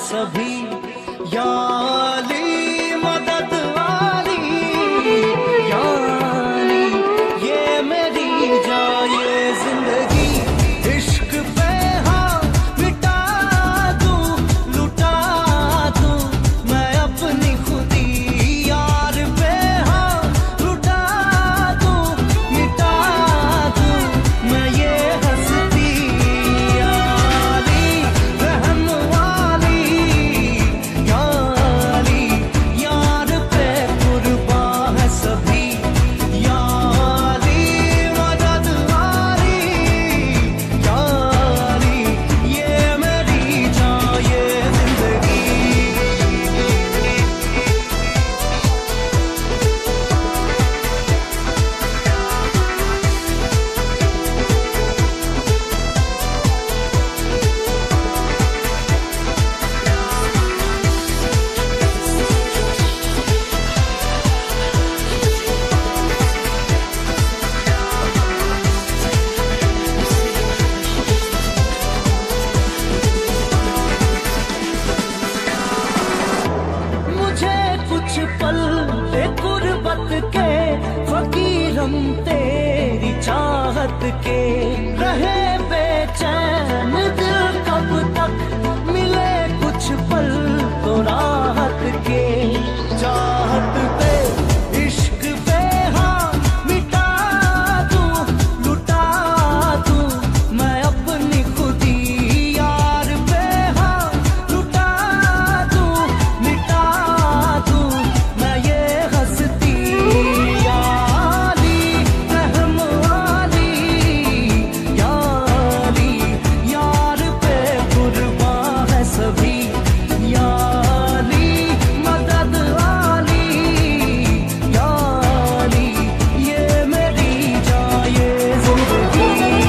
सभी, या अली मदद वाली, या अली ये मेरी जाए जिंदगी। इश्क पे हाँ मिटा दूं, लुटा दूं मैं अपनी खुदी, यार पे हाँ लुटा दूं, मिटा दूं मैं ये हस्ती। या अली रहम वाली, या अली यार पे कुर्बान है सभी, या अली मदद वाली, या अली ये मेरी जाए जिंदगी। मुझे कुछ पल गुर्बत के फकीर हम तेरी चाहत के, रहे बेचैन दिल कब तक मिले कुछ पल तो राहत के। चाहत पे इश्क पे हाँ मिटा दूं, लुटा दूं मैं अपनी खुदी, यार पे हाँ लुटा दूं, मिटा दूं मैं ये हस्ती। या अली रहम वाली, या अली यार पे कुर्बान है सभी, या अली मदद वाली, या अली ये मेरी जाए जिंदगी।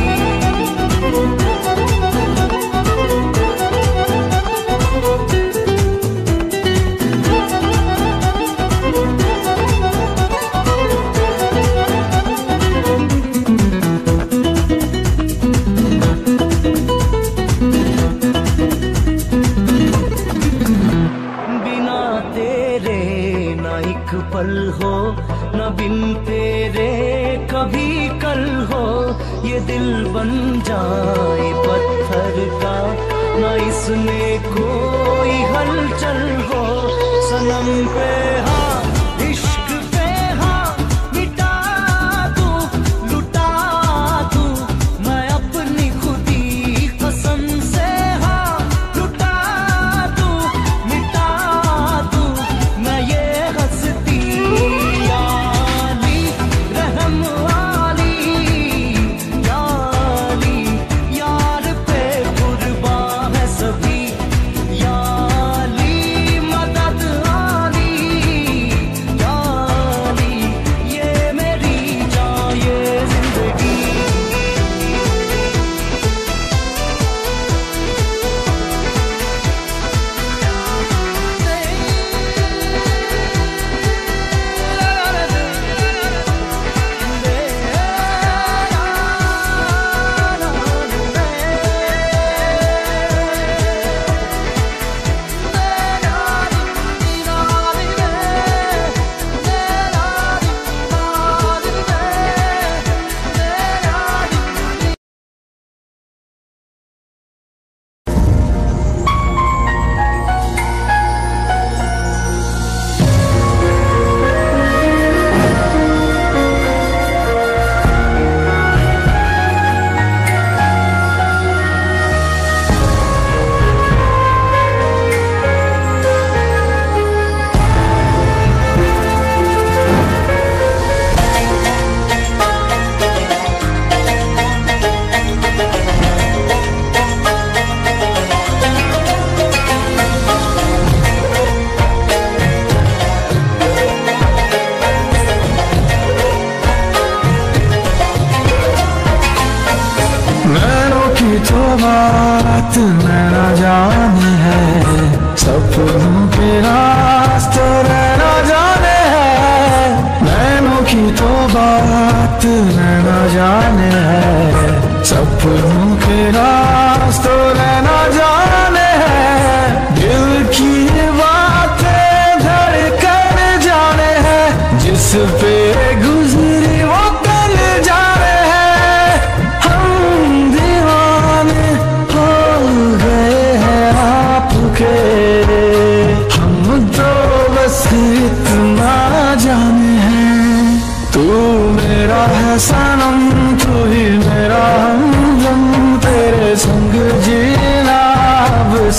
बिना तेरे ना एक पल हो, ना बिन तेरे कभी कल हो, ये दिल बन जाए पत्थर का, ना इसमें कोई हलचल हो। सनम पे हाँ इश्क पे हाँ मिटा दूं, लुटा दूं मैं अपनी खुदी, कसम से हाँ लुटा दूं, मिटा दूं मैं ये हस्ती। या अली रहम वाली, या अली यार पे कुर्बान है सभी, या अली मदद वाली, या अली ये मेरी जाए जिंदगी। नैनों की तो बात नैना जाने है, सपनों के रास्ते नैना जाने है। नैनों की तो बात नैना जाने है, सपनों के रास्ते नैना जाने है। दिल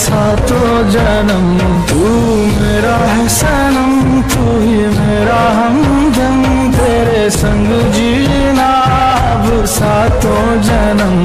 सातों जन्म। तू मेरा है सनम, तू ही मेरा हमदम, तेरे संग जीना अब सातों जन्म।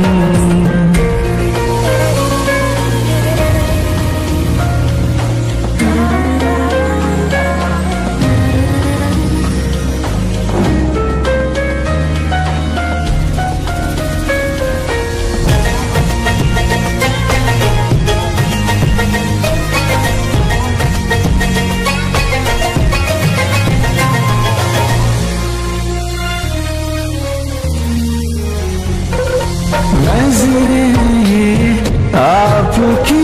नज़रें आपकी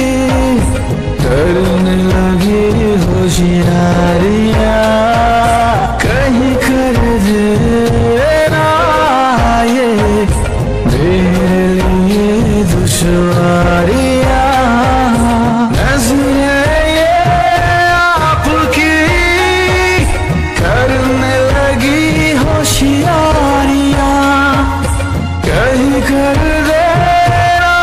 करने लगी होशियारियाँ, कहीं कर देना ये मेरे लिए दुश्वारियाँ। नज़रें ये आपकी करने लगी होशियारियाँ, कहीं कर देना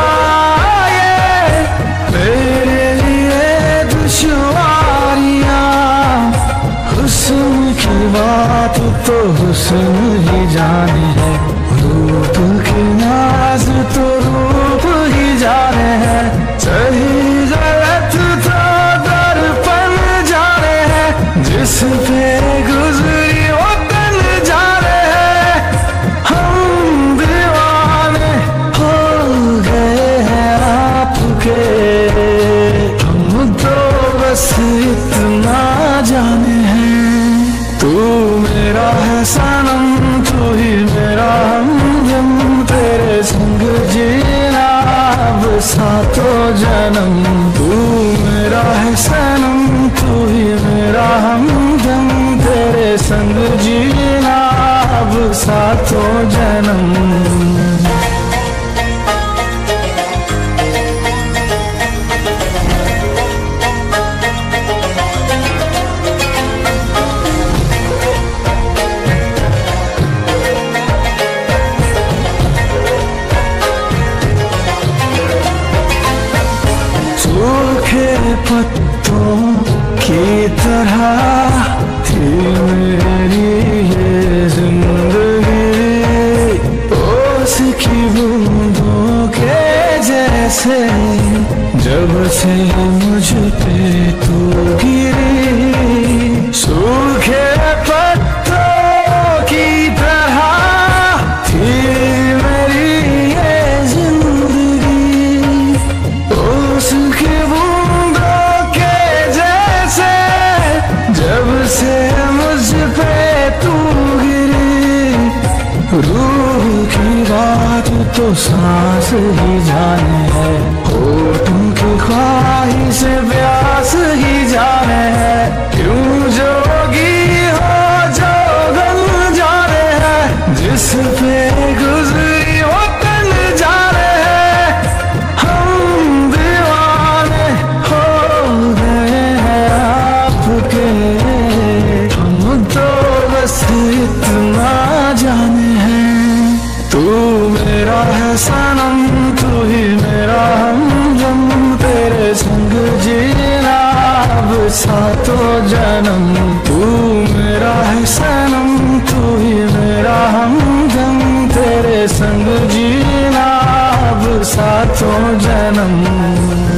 ये मेरे लिए दुश्वारियाँ। हुस्न की बात तो हुस्न ही जाने है, रूप की नाज तो रूप ही जाने है, सही गलत तो दर्पण जाने है, जिस पे गुजरी वो तन जाने है। हम दीवाने हो गए हैं आपके, हम तो बस इतना जाने हैं। तू मेरा है सनम, तू ही मेरा हमदम, तेरे संग जीना अब सातों जन्म। तू मेरा है सनम, तू ही मेरा हमदम, तेरे संग जीना अब सातों जन्म। सूखे पत्तों की तरह थी मेरी ये जिंदगी, ओस की बूंदों के जैसे जब से मुझ पे तू गिरी। सूखे पत्तों की तरह थी मेरी ये जिंदगी, ओस की बूंदों के जैसे जब से मुझ पे तू गिरी। रूह की बात तो सांस ही जाने है, होठों की ख्वाहिश प्यास ही जाने है, क्यों जोगी हो जोगन जाने है, जिस पे गुजरी वो तन जाने है। हम दीवाने हो गए हैं आपके, हम तो बस इतना जाने हैं। तू मेरा है सनम, तू ही मेरा हमदम, तेरे संग जीना अब सातों जन्म। तू मेरा है सनम, तू ही मेरा हमदम, तेरे संग जीना अब सातों जन्म।